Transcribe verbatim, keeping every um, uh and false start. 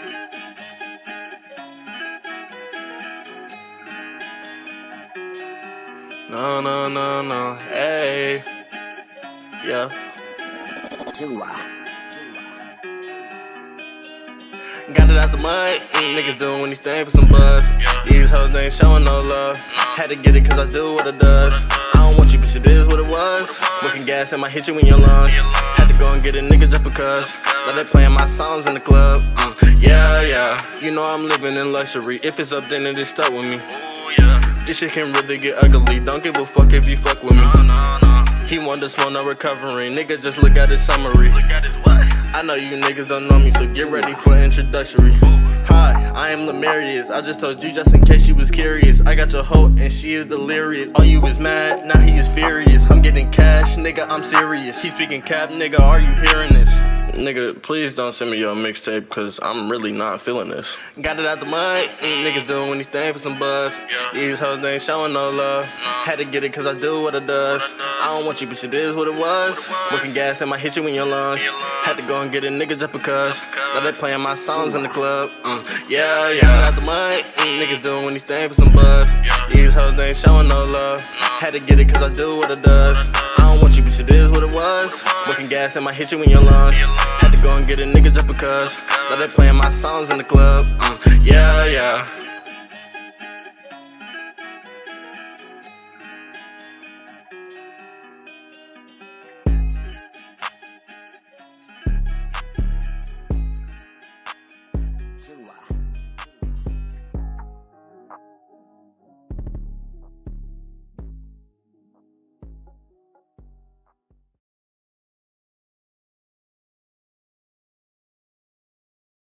No, no, no, no, hey, yeah. Got it out the mud, mm, niggas doing anything for some buzz. These hoes ain't showing no love. Had to get it cause I do what it does. I don't want you, bitch, it is what it was. Smoking gas, I might hit you in your lungs. Had to go and get a nigga just because. Let it playing my songs in the club. Mm, yeah, yeah, you know I'm living in luxury. If it's up, then it is stuck with me. This shit can really get ugly. Don't give a fuck if you fuck with me. He want this one, no recovery. Nigga, just look at his summary. I know you niggas don't know me, so get ready for introductory. Hi, I am Lemarius. I just told you just in case you was curious. I got your hoe and she is delirious. All you is mad, now he is furious. I'm getting cash, nigga, I'm serious. He speaking cap, nigga, are you hearing this? Nigga, please don't send me your mixtape, cause I'm really not feeling this. Got it out the mud, mm, niggas doing anything for some buzz. These hoes ain't showing no love. Had to get it cause I do what it does. I don't want you, bitch, it is what it was. Smoking gas, I might hit you in your lungs. Had to go and get a nigga just because. Now they playing my songs in the club. Mm, yeah, yeah. Got it out the mud, mm, niggas doing anything for some buzz. These hoes ain't showing no love. Had to get it cause I do what it does. I don't want you, bitch, it is what it was. Smoking gas, I might hit you in your lungs. Had to go and get a nigga just because. Now they playing my songs in the club. Mm, yeah, yeah.